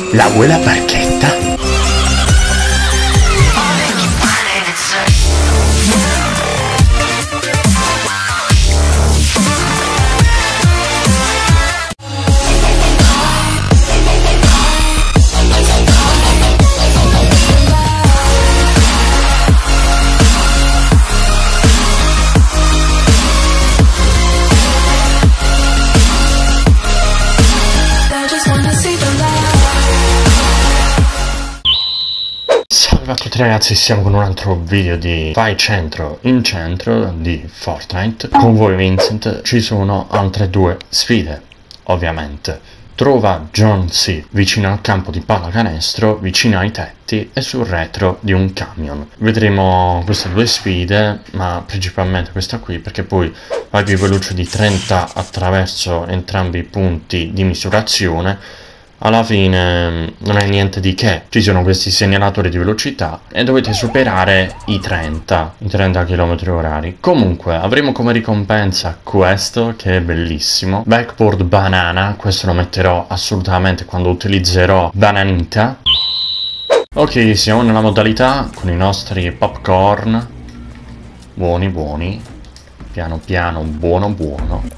La vuoi la barchetta? Salve a tutti ragazzi, siamo con un altro video di Vai Centro in Centro di Fortnite. Con voi Vincent. Ci sono altre due sfide, ovviamente. Trova John C. vicino al campo di pallacanestro, vicino ai tetti e sul retro di un camion. Vedremo queste due sfide, ma principalmente questa qui, perché poi vai più veloce di 30 attraverso entrambi i punti di misurazione. Alla fine non è niente di che, ci sono questi segnalatori di velocità e dovete superare i 30 km/h. Comunque avremo come ricompensa questo, che è bellissimo, Backboard Banana. Questo lo metterò assolutamente quando utilizzerò Bananita. Ok, siamo nella modalità con i nostri popcorn, buoni buoni, piano piano, buono buono.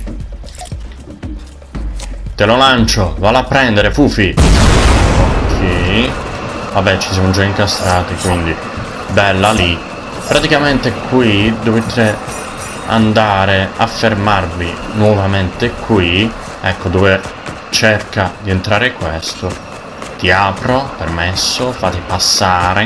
Te lo lancio, valla a prendere, Fufi. Ok. Vabbè, ci siamo già incastrati, quindi bella lì. Praticamente qui dovete andare a fermarvi nuovamente qui. Ecco dove cerca di entrare questo. Ti apro, permesso, fate passare.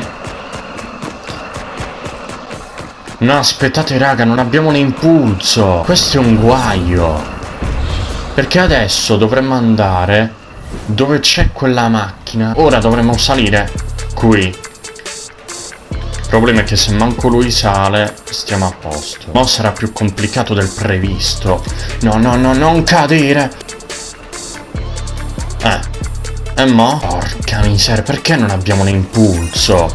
No, aspettate raga, non abbiamo l'impulso. Questo è un guaio. Perché adesso dovremmo andare dove c'è quella macchina. Ora dovremmo salire qui. Il problema è che se manco lui sale stiamo a posto. Ma sarà più complicato del previsto. No, no, no, non cadere. E mo? Porca miseria, perché non abbiamo l'impulso?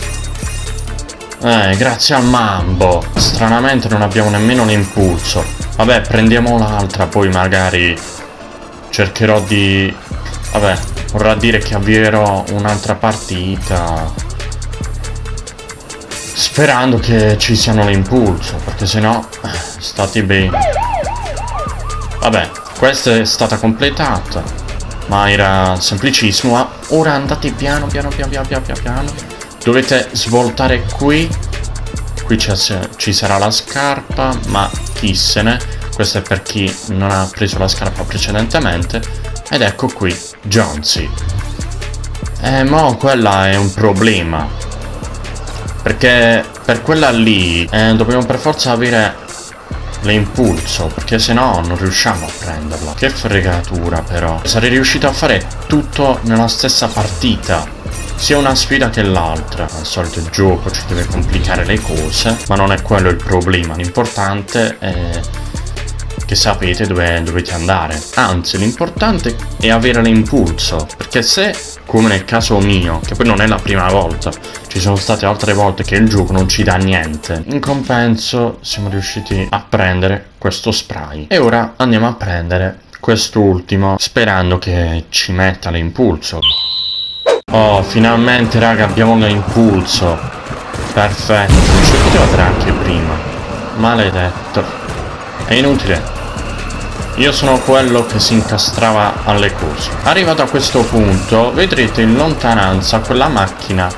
Grazie al mambo. Stranamente non abbiamo nemmeno l'impulso. Vabbè, prendiamo l'altra, poi magari cercherò di... Vabbè, vorrà dire che avvierò un'altra partita, sperando che ci siano l'impulso, perché sennò stati bene. Vabbè, questa è stata completata, ma era semplicissimo. Ma ora andate piano piano piano piano piano piano. Dovete svoltare qui. Qui ci sarà la scarpa, ma chi se ne... Questo è per chi non ha preso la scarpa precedentemente. Ed ecco qui, Jonesy. Mo quella è un problema. Perché per quella lì dobbiamo per forza avere l'impulso, perché se no non riusciamo a prenderla. Che fregatura però. Sarei riuscito a fare tutto nella stessa partita, sia una sfida che l'altra. Al solito il gioco ci deve complicare le cose, ma non è quello il problema. L'importante è che sapete dove dovete andare. Anzi, l'importante è avere l'impulso, perché se, come nel caso mio, che poi non è la prima volta, ci sono state altre volte che il gioco non ci dà niente, in compenso siamo riusciti a prendere questo spray. E ora andiamo a prendere quest'ultimo, sperando che ci metta l'impulso. Oh, finalmente raga, abbiamo l'impulso. Perfetto, ci poteva dare anche prima. Maledetto. È inutile. Io sono quello che si incastrava alle cose. Arrivato a questo punto, vedrete in lontananza quella macchina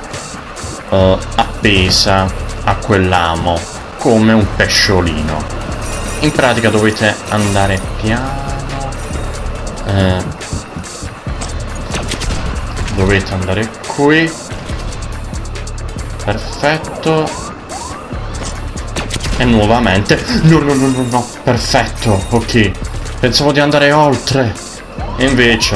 appesa a quell'amo, come un pesciolino. In pratica dovete andare piano. Dovete andare qui. Perfetto. E nuovamente. No, no, no, no, no. Perfetto. Ok. Pensavo di andare oltre. E invece.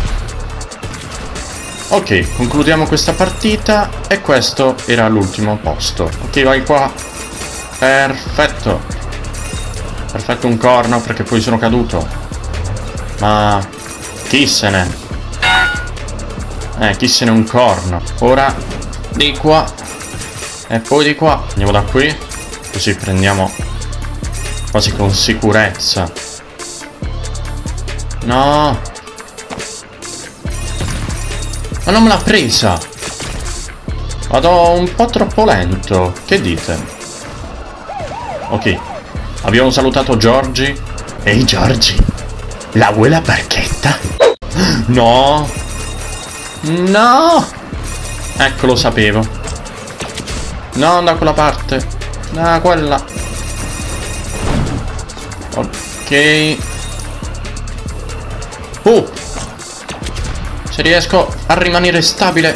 Ok, concludiamo questa partita. E questo era l'ultimo posto. Ok, vai qua. Perfetto. Perfetto, un corno perché poi sono caduto. Ma chi se ne? Chi se ne un corno. Ora di qua. E poi di qua. Andiamo da qui. Così prendiamo quasi con sicurezza. No. Ma non me l'ha presa! Vado un po' troppo lento. Che dite? Ok. Abbiamo salutato Giorgi. Ehi Giorgi, la vuoi la barchetta? No! No! Ecco, lo sapevo. No, da quella parte. Da quella. Ok. Se riesco a rimanere stabile.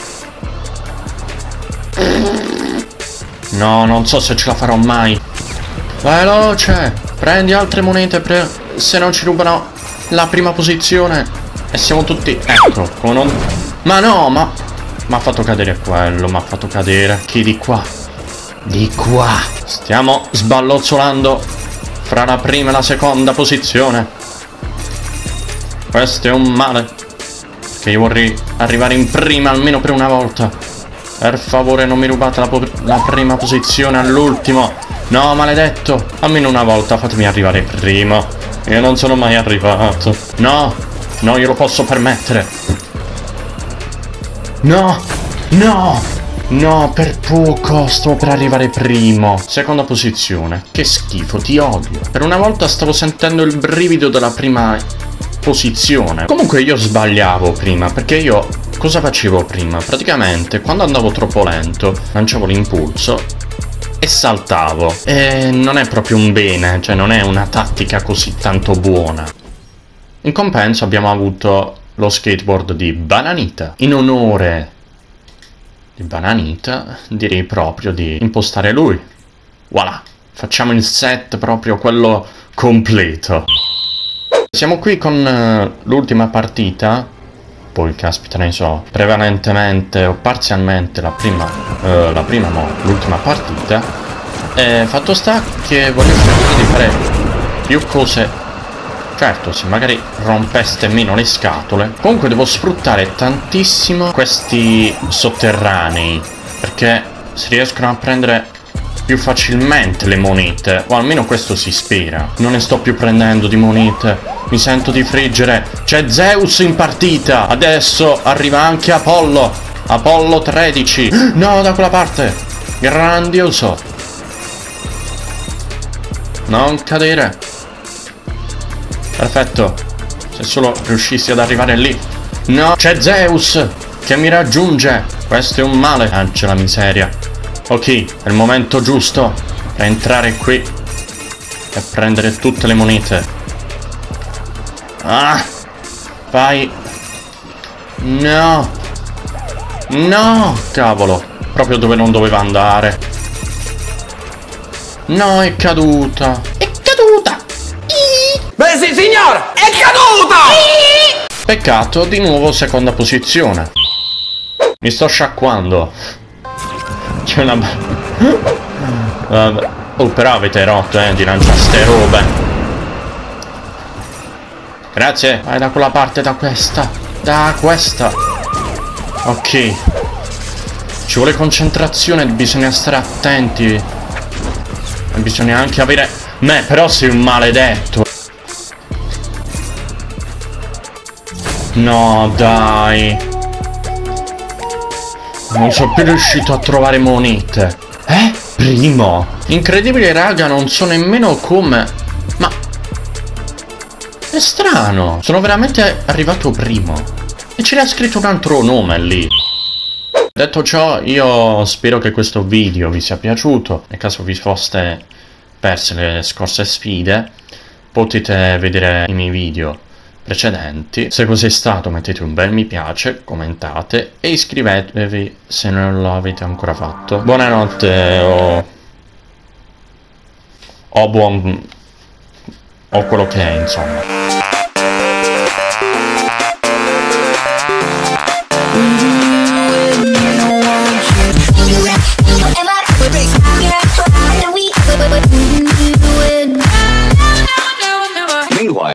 No, non so se ce la farò mai. Veloce. Prendi altre monete se non ci rubano la prima posizione. E siamo tutti... Ecco, come non... Ma no, ma... m'ha fatto cadere quello, m'ha fatto cadere. Chi di qua? Di qua. Stiamo sballozzolando fra la prima e la seconda posizione. Questo è un male. Che io vorrei arrivare in prima almeno per una volta. Per favore non mi rubate la prima posizione all'ultimo. No, maledetto. Almeno una volta fatemi arrivare primo. Io non sono mai arrivato. No, no, io lo posso permettere. No, no, no, per poco sto per arrivare primo. Seconda posizione. Che schifo, ti odio. Per una volta stavo sentendo il brivido della prima posizione. Comunque io sbagliavo prima, perché io cosa facevo prima? Praticamente quando andavo troppo lento lanciavo l'impulso e saltavo. E non è proprio un bene, cioè non è una tattica così tanto buona. In compenso abbiamo avuto lo skateboard di Bananita. In onore di Bananita direi proprio di impostare lui. Voilà, facciamo il set proprio quello completo. Siamo qui con l'ultima partita. Poi caspita ne so, prevalentemente o parzialmente l'ultima partita. Fatto sta che voglio cercare di fare più cose. Certo, se magari rompeste meno le scatole. Comunque devo sfruttare tantissimo questi sotterranei, perché si riescono a prendere più facilmente le monete, o almeno questo si spera. Non ne sto più prendendo di monete, mi sento di friggere. C'è Zeus in partita, adesso arriva anche Apollo. Apollo 13. No, da quella parte. Grandioso. Non cadere. Perfetto. Se solo riuscissi ad arrivare lì. No, c'è Zeus che mi raggiunge. Questo è un male. C'è la miseria. Ok, è il momento giusto per entrare qui e prendere tutte le monete. Ah! Vai! No! No! Cavolo! Proprio dove non doveva andare. No, è caduta! È caduta! Beh sì, signor! È caduta! Peccato, di nuovo seconda posizione. Mi sto sciacquando. C'è una... Vabbè. Oh, però avete rotto, di lanciare ste robe. Grazie. Vai da quella parte, da questa. Da questa. Ok. Ci vuole concentrazione, bisogna stare attenti. E bisogna anche avere... però sei un maledetto. No, dai. Non sono più riuscito a trovare monete. Primo. Incredibile, raga, non so nemmeno come. Ma... è strano. Sono veramente arrivato primo. E c'era scritto un altro nome lì. Detto ciò, io spero che questo video vi sia piaciuto. Nel caso vi foste perse le scorse sfide, potete vedere i miei video precedenti. Se così è stato, mettete un bel mi piace, commentate e iscrivetevi se non lo avete ancora fatto. Buonanotte o buon... o quello che è, insomma.